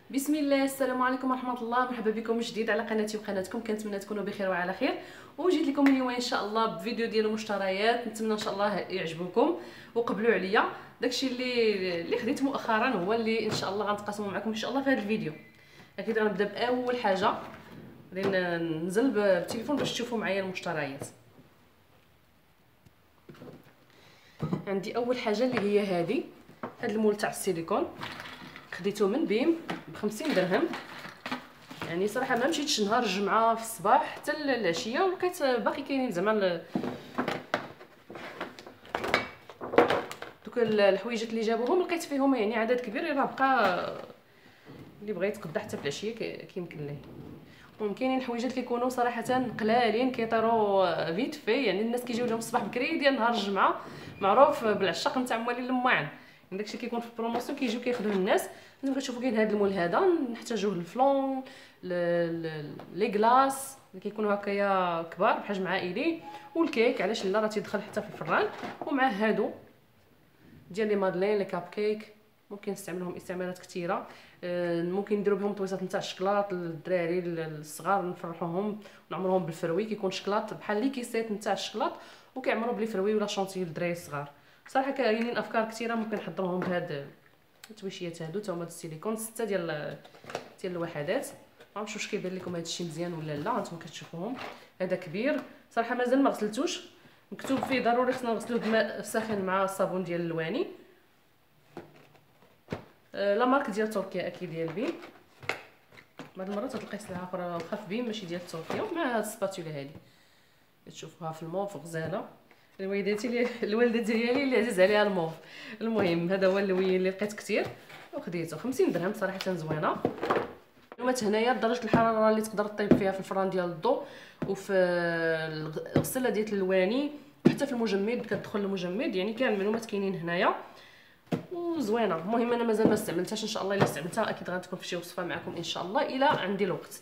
بسم الله، السلام عليكم ورحمه الله. مرحبا بكم من جديد على قناتي وقناتكم. كنتمنى تكونوا بخير وعلى خير، وجيت لكم اليوم ان شاء الله بفيديو ديال المشتريات. نتمنى ان شاء الله يعجبكم وقبلوا عليا. داكشي اللي خديت مؤخرا هو اللي ان شاء الله غنتقاسموا معكم ان شاء الله في هذا الفيديو. اكيد غنبدا باول حاجه، غادي ننزل بالتليفون باش تشوفوا معايا المشتريات. عندي اول حاجه اللي هي هذه، هذا المول تاع السيليكون، خديته من بيم ب50 درهم. يعني صراحه ما مشيتش نهار الجمعه في الصباح حتى العشيه ولقيت باقي كاينين زعما دوك الحويجات اللي جابوهم، لقيت فيهم يعني عدد كبير. راه بقى اللي بغى يتقدى حتى في العشيه كيمكن ليه. وكاينين الحويجات اللي يكونوا صراحه قلالين كيطيروا فيت في، يعني الناس كيجيو لهم الصباح بكري ديال نهار الجمعه، معروف بالعشاق نتاع موالين المواعن. داكشي كيكون في البروموسيون كيجيو كياخذوه الناس. انتم كتشوفوا كاين هذا المول هذا نحتاجوه للفلون، لي كلاص اللي كيكونوا هكايا كبار بحجم عائلي، والكيك علاش لا راه تيدخل حتى في الفران. ومع هادو ديال لي مادلين لي كاب كيك، ممكن نستعملهم استعمالات كثيره. ممكن نديروا بهم طويصات نتاع الشكلاط للدراري الصغار، نفرحوهم ونعمرهم بالفروي. كيكون شكلاط بحال لي كيسات نتاع الشكلاط وكيعمروا بلي فروي ولا شونتي للدراري الصغار. صراحه كاينين افكار كثيره ممكن نحضرهم بهاد التويشيات هادو تا هما السيليكون. 6 ديال الوحدات. ما عرفتش واش كيبان لكم هادشي مزيان ولا لا، نتوما كتشوفوهم. هذا كبير صراحه مازال ما غسلتوش، مكتوب فيه ضروري خصنا نغسلوه بماء ساخن مع الصابون ديال الواني. لا مارك ديال تركيا اكيد ديال بيم. بعض المرات تلقاي سلعه اخرى واخا في بيم ماشي ديال تركيا. مع هاد السباتولا هادي كتشوفوها في الموف غزاله. الوالده ديالي اللي عزيز عليها الموف. المهم هذا هو اللوين اللي لقيت كثير وخديته 50 درهم. صراحه زوينه. المعلومات هنايا درجه الحراره اللي تقدر طيب فيها في الفران ديال الضو، وفي الغساله ديال الواني، حتى في المجمد كتدخل المجمد. يعني كاع المعلومات كاينين هنايا وزوينه. المهم انا مازال ما استعملتهاش، ان شاء الله الا استعملتها اكيد غتكون في شي وصفه معكم ان شاء الله الا عندي الوقت.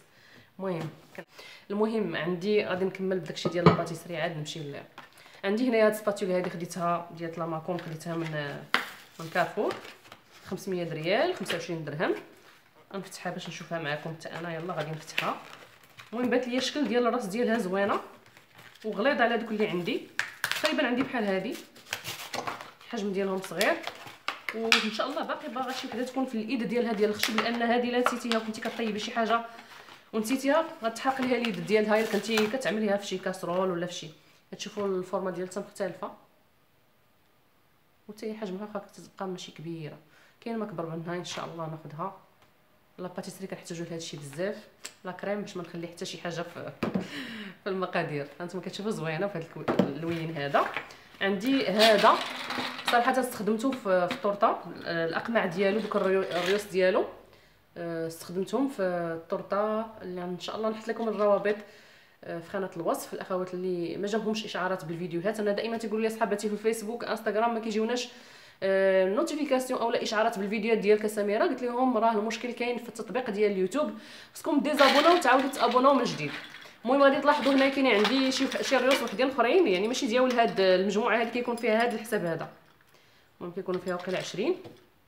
المهم عندي غادي نكمل بداكشي ديال الباتيسري. عاد نمشي عندي هنايا هاد السباتولا هذه خديتها ديال لاماكون، خديتها من كارفور 500 ريال 25 درهم. غنفتحها باش نشوفها معكم حتى انا. يلا غادي نفتحها. المهم بات لي الشكل ديال الراس ديالها زوينه وغليظ على دوك اللي عندي. تقريبا عندي بحال هذه، الحجم ديالهم صغير. وان شاء الله باغا شي وحده تكون في الايد ديالها ديال الخشب، لان هذه لا نسيتيها وكنتي كطيبي شي حاجه ونسيتيها غتحرق ليها اليد ديالها الا كنتي كتعمليها في شي كاسرول ولا في شي. كتشوفوا الفورمه ديالها مختلفه وحتى هي حجمها واخا كتبقى ماشي كبيره. كاين ما كبر منها ان شاء الله ناخذها. لا باتيسري كنحتاجوا لهذا الشيء بزاف. لا كريم باش ما نخلي حتى شي حاجه في المقادير. هانتوما كتشوفوا زوينه في هذا اللوين هذا. عندي هذا صراحه استخدمته في الطورطه، الاقماع ديالو دوك الريوس ديالو استخدمتهم في الطورطه اللي ان شاء الله نحط لكم الروابط في خانه الوصف. الاخوات اللي ما جاوبهمش اشعارات بالفيديوهات، انا دائما تيقولوا لي صحاباتي في الفيسبوك انستغرام ما كيجيوناش نوتيفيكاسيون اولا اشعارات بالفيديوهات ديالك سميره. قلت لهم راه المشكل كاين في التطبيق ديال اليوتيوب، خصكم ديزابوناو وتعاودوا تابوناو من جديد. المهم غادي تلاحظوا هنا كاين عندي شي ريوس وحدين اخرين، يعني ماشي ديال هاد المجموعه هذه كيكون فيها هذا الحساب هذا. المهم كيكونوا فيها وقيله 20.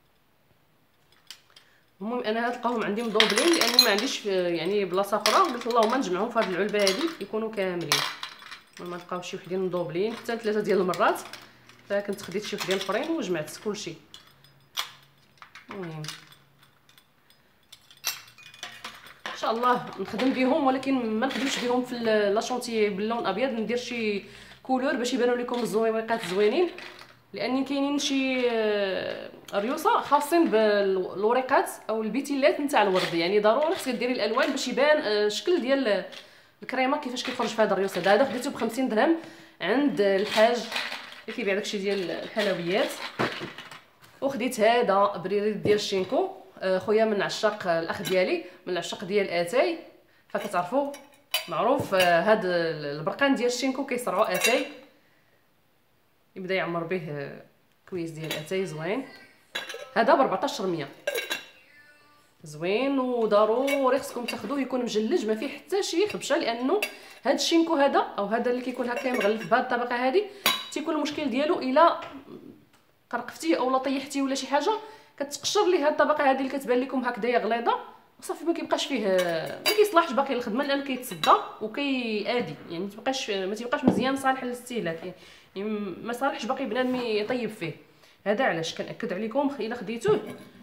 المهم انا تلقاهم عندي مضوبلين لاني ما عنديش يعني بلاصه اخرى. قلت اللهم نجمعهم في هذه العلبه هذه يكونوا كاملين. ما نلقاوش شي وحدين مضوبلين حتى 3 ديال المرات، فكنت خديت شي وحدين اخرين وجمعت كلشي. المهم ان شاء الله نخدم بهم، ولكن ما نخدمش بهم في لاشونتي باللون ابيض. ندير شي كولور باش يبانوا لكم الزويقات زوينين، لان كاينين شي ريوسه خاصين بالوريقات او البيتيلات نتاع الورد. يعني ضروري خصك ديري الالوان باش يبان الشكل ديال الكريمه كيفاش كيخرج في هذا الريوس. هذا خديته ب50 درهم عند الحاج اللي كيبيع داكشي ديال الحلويات. وخديت هذا بريريط ديال الشينكو، خويا من عشاق الاخ ديالي من العشاق ديال اتاي، فكتعرفوا معروف هاد البرقان ديال الشينكو كيصرعوا اتاي. يبدا يعمر به كويس ديال اتاي زوين. هذا ب 1400 زوين، وضروري خصكم تاخذوه يكون مجلج ما فيه حتى شي خبشه، لانه هاد الشينكو هذا او هذا اللي كيكون هكا مغلف بهاد الطبقه هذه تيكون المشكل ديالو الا قرقفتيه او لا طيحتيه ولا شي حاجه كتقشر ليه هاد الطبقه هذه اللي كتبان لكم هكذايا غليظه، وصافي ما كيبقاش فيه، ما كيصلحش باقي الخدمه لانه كيتصدى وكيادي، يعني ما تيبقاش مزيان صالح للاستهلاك، يعني ما صالحش باقي بنادم يطيب فيه. هذا علاش كنأكد عليكم الا خديتوه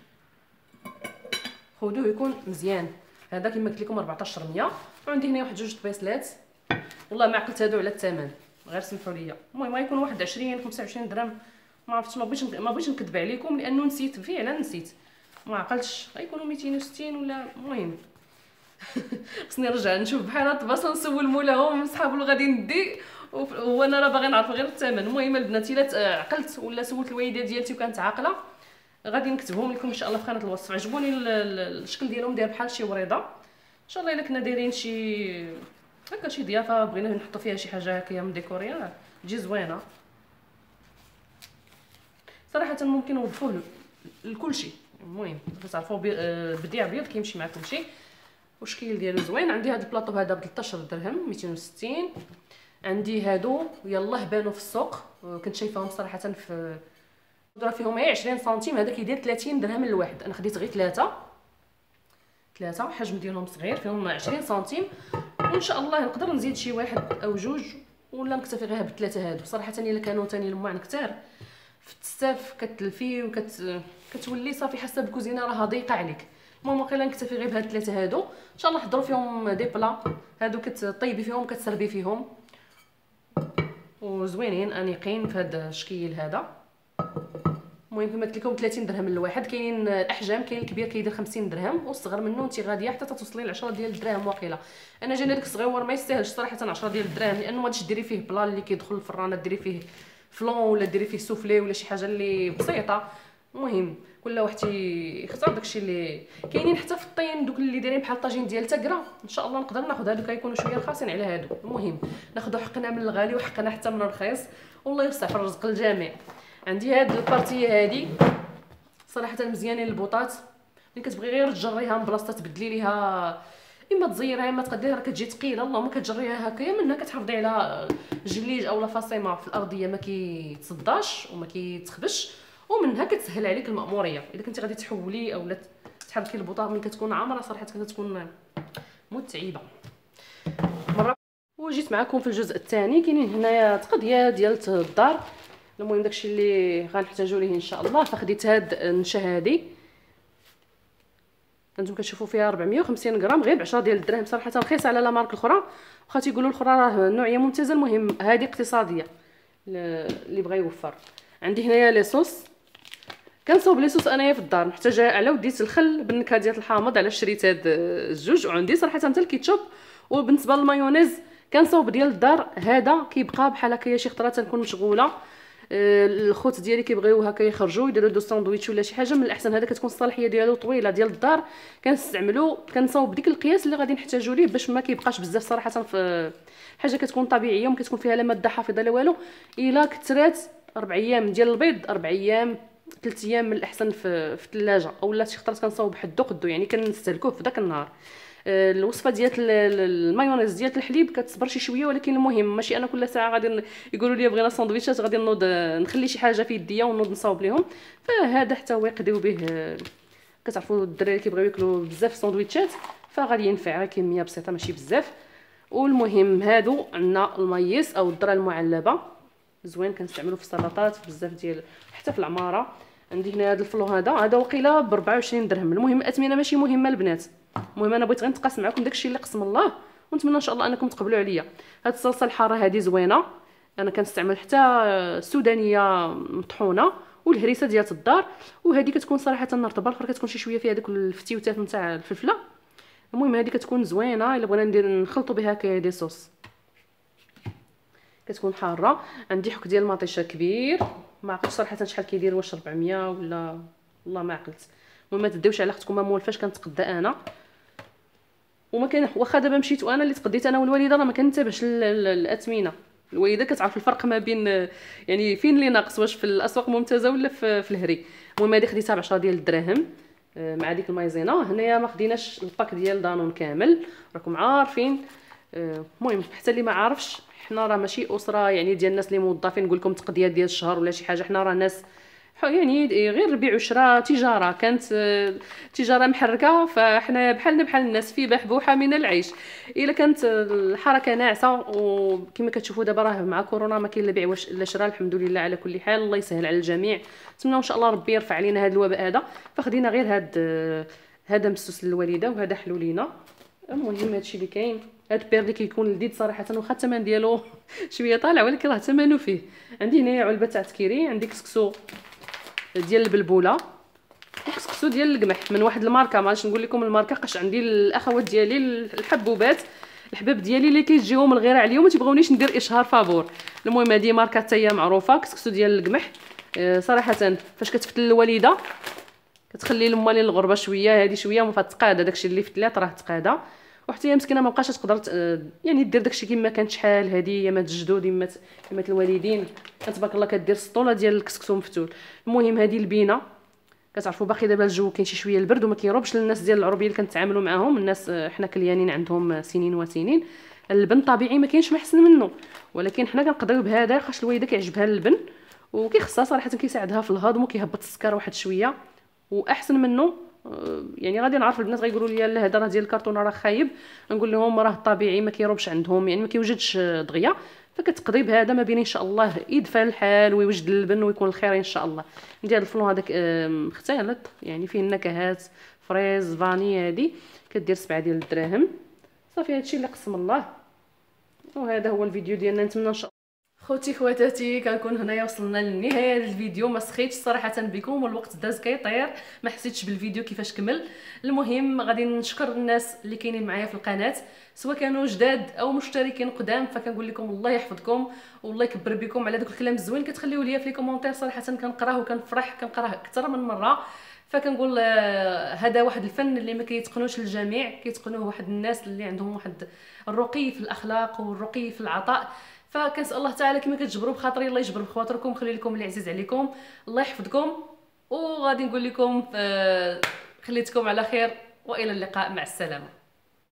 خذوه يكون مزيان. هذا كما قلت لكم 1400. وعندي هنا واحد جوج طبيصلات، والله ما عقلت هادو على الثمن، غير سمحوا لي. المهم غيكون واحد 20 25 درهم، ما عرفتش، ما بغيتش نكذب عليكم لانه نسيت فعلا، نسيت ما عقلتش. غيكونوا 260 ولا المهم خصني نرجع نشوف بحال الطباصه نسول مولاهم صحابو غادي ندي، وانا راه باغي نعرف غير الثمن. المهم البنات الا عقلت ولا سولت الوالده ديالتي وكانت عاقله غادي نكتبهم لكم ان شاء الله في خانه الوصف. عجبوني الشكل ديالهم داير بحال شي وريضه، ان شاء الله الا كنا دايرين شي هكا شي ضيافه بغينا نحطوا فيها شي حاجه هكايا مديكوريه تجي زوينه صراحه. ممكن نوظفوه لكل شيء. المهم كتعرفوا بديع بيض كيمشي مع كل شيء، والشكل ديالو زوين. عندي هذا البلاطو هذا ب 13 درهم 260. عندي هادو يلاه بانوا في السوق، كنت شايفاهم صراحه في درا فيهم غير 20 سنتيم. هذا كيدير 30 درهم الواحد، انا خديت غير ثلاثه حجم ديالهم صغير فيهم 20 سنتيم، وان شاء الله نقدر نزيد شي واحد او جوج ولا نكتفي غير بالثلاثه هادو. صراحه الا كانوا ثاني الماعن كثار في التستاف كتلفي كتولي صافي حاسه الكوزينه راه ضيقه عليك. المهم واقيلا نكتفي غير بهاد الثلاثه هادو، ان شاء الله نحضروا فيهم دي بلا. هادو كتطيبي فيهم كتسربي فيهم وزوينين انيقين في هذا الشكل هذا. المهم كما قلت لكم 30 درهم الواحد. كاينين الاحجام، كاين الكبير كيدير 50 درهم والصغر منه انت غاديه حتى توصلي ل 10 ديال الدراهم واقيلا. انا جاني داك الصغيور ما يستاهلش صراحه 10 ديال الدراهم، لانه ما غاديش ديري فيه بلا اللي كيدخل الفرانه، ديري فيه فلون ولا ديري فيه سوفلي ولا شي حاجه اللي بسيطه. المهم كل واحد يختار داكشي اللي كاينين. حتى في الطين دوك اللي دايرين بحال الطاجين ديال تاكرا ان شاء الله نقدر ناخذ هادو، كيكونوا شويه رخاصين على هادو. المهم ناخذوا حقنا من الغالي وحقنا حتى من الرخيص، والله يوسع في الرزق الجميع. عندي هاد البارتيه هادي صراحه مزيانين البوطات، ملي كتبغي غير تجريها من بلاصه تبدلي ليها، اما تزيرها اما تقديها، راه كتجي ثقيله اللهم كتجريها هكايا منها كتحافظي على جليج اولا فاصيمه في الارضيه ما كيتصداش وما كيتخبش، ومنها كتسهل عليك المأموريه. اذا كنتي غادي تحولي اولا تحركي البوطه ملي كتكون عامره صراحه كتكون متعبه مره. وجيت معكم في الجزء الثاني. كاينين هنايا تقضيه ديال الدار. المهم داكشي اللي غنحتاجو ليه ان شاء الله. فخديت هاد النشا هادي، انتم كتشوفوا فيها 450 غرام غير ب 10 ديال الدراهم، صراحه رخيصه على لا مارك الاخرى، واخا تيقولوا الاخرى راه نوعيه ممتازه. المهم هذه اقتصاديه اللي بغى يوفر. عندي هنايا لي صوص، كنصاوب لي صوص انايا في الدار، محتاجه على وديت الخل بالنكهه ديال الحامض، علاش شريت هاد الجوج. وعندي صراحه حتى الكيتشوب. وبالنسبه للمايونيز كنصاوب ديال الدار، هذا كيبقى بحال هكايا شي خطره تنكون مشغوله، الخوت ديالي كيبغيو هكا يخرجوا يديروا دو ساندويتش ولا شي حاجه، من الاحسن هذا كتكون الصلاحيه ديالو طويله. ديال الدار كنستعملو كنصاوب بديك القياس اللي غادي نحتاجو ليه باش ما كيبقاش بزاف صراحه. في حاجه كتكون طبيعيه وما كتكون فيها لا ماده حافظه لا والو. الا كثرات 4 ايام ديال البيض، 4 ايام 3 ايام من الاحسن في الثلاجه، اولا شي خطرات كنصاوب حدو قدو يعني كنستهلكوه في داك النهار. الوصفه ديال المايونيز ديال الحليب كتصبر شي شويه، ولكن المهم ماشي انا كل ساعه غادي يقولوا لي بغينا ساندويتشات غادي نوض نخلي شي حاجه في يديا ونوض نصاوب لهم. فهذا حتى هو يقضيو به. كتعرفوا الدراري كيبغيو ياكلوا بزاف ساندويتشات، فغادي ينفع كميه بسيطه ماشي بزاف. والمهم هادو عندنا المايس او الذره المعلبه، زوين كنستعملوه في السلطات بزاف ديال حتى في العماره. عندي هنا هذا الفلو هذا وقيله ب 24 درهم. المهم الاثمنه ماشي مهمه البنات، المهم انا بغيت غير نتقاسم معكم داكشي اللي قسم الله، ونتمنى ان شاء الله انكم تقبلوا عليا. هاد الصلصه الحاره هذه زوينه، انا كنستعمل حتى السودانيه مطحونه والهريسه ديال الدار، وهذه كتكون صراحه رطبه، الاخرى كتكون شي شويه فيها داك الفتيوتات نتاع الفلفله. المهم هذه كتكون زوينه الا بغينا نخلطوا بها هكا دي صوص، كتكون حاره. عندي حك ديال المطيشه كبير، ما عقلتش صراحه شحال كيدير، واش 400 ولا والله ما عقلت. المهم ما تديوش على اختكم ما مولفاش كنتقدى انا، وما كان واخا دابا مشيت وانا اللي تقديت انا والوالده راه ما كنتبعش الاثمنه. الوالده كتعرف الفرق ما بين يعني فين اللي ناقص، واش في الاسواق ممتازه ولا في الهري. المهم هذه خديتها ب 10 ديال الدراهم مع ديك المايزينا. هنايا ما خديناش الباك ديال دانون كامل راكم عارفين. المهم حتى اللي ما عارفش، حنا راه ماشي اسره يعني ديال الناس اللي موظفين نقول لكم تقضيه ديال الشهر ولا شي حاجه، حنا راه ناس يعني غير بيع وشراء، تجاره كانت تجاره محركه، فاحنا بحال الناس في بحبوحه من العيش. الا كانت الحركه ناعسه، وكما كتشوفوا دابا راه مع كورونا ما كاين لا بيع لا شراء، الحمد لله على كل حال. الله يسهل على الجميع، نتمنى ان شاء الله ربي يرفع علينا هذا الوباء هذا. فخدينا غير هذا مسوس للوالده، وهذا حلو لينا. المهم هادشي اللي كاين. هاد البير اللي كيكون لذيذ صراحه، واخا الثمن ديالو شويه طالع، ولكن راه ثمنه فيه. عندي هنايا علبه تاع تكيري، عندي كسكسو ديال البلبوله، وكسكسو ديال القمح من واحد الماركه، ما نقول لكم الماركه قاش عندي الاخوات ديالي الحبوبات الحباب ديالي اللي كيجيهم الغيره عليهم، ما تيبغونيش ندير اشهار فابور. المهم هذه ماركه حتى هي معروفه، كسكسو ديال القمح. صراحه فاش كتفتل الوالده كتخلي لمالين الغربه شويه، هذه شويه ما فتقاده داكشي اللي فتلات راه تقاده. وحتى هي مسكينه ما بقاش تقدر يعني دير داكشي كما كانت شحال هذه، يمات الجدود يمات الوالدين، تبارك الله كدير سطوله ديال الكسكسو مفتول. المهم هذه البينه، كتعرفوا باقي دابا الجو كاين شي شويه البرد، وما كيروبش للناس ديال العربيه اللي كنتعاملوا معاهم، الناس حنا كليانين عندهم سنين وسنين. اللبن طبيعي ما كاينش محسن منه، ولكن حنا كنقدروا بهذا خاص الوالده كيعجبها اللبن، وكيخصها صراحه كيساعدها في الهضم، وكيهبط السكر واحد شويه. واحسن منه يعني غادي نعرف البنات غيقولوا لي لا هذا راه ديال الكرتونه راه خايب، نقول لهم راه طبيعي ما كيروبش عندهم، يعني ما كيوجدش دغيا. فكتقضي بهذا ما بين ان شاء الله يدفى الحال ويوجد اللبن ويكون الخير ان شاء الله. ندير الفلون هذاك مختلط، يعني فيه النكهات فريز فاني، هذه كدير 7 ديال الدراهم صافي. هادشي اللي قسم الله. وهذا هو الفيديو ديالنا، نتمنى ان شاء الله خوتي خواتاتي كنكون هنايا وصلنا للنهايه ديال الفيديو. ما سخيتش صراحه بكم، والوقت داز كيطير، ما حسيتش بالفيديو كيفاش كمل. المهم غادي نشكر الناس اللي كاينين معايا في القناه، سواء كانوا جداد او مشتركين قدام. فكنقول لكم الله يحفظكم والله يكبر بكم على داك الكلام الزوين كتخليوه ليا في لي كومونتير، صراحه كنقراه وكنفرح، كنقراه اكثر من مره. فكنقول هذا واحد الفن اللي ما كيتقنوش الجميع، كيتقنوه واحد الناس اللي عندهم واحد الرقي في الاخلاق والرقي في العطاء. فكنسال الله تعالى كما كتجبروا بخاطري الله يجبر بخواطركم، خلي لكم اللي عزيز عليكم، الله يحفظكم. وغادي نقول لكم خليتكم على خير، والى اللقاء، مع السلامه.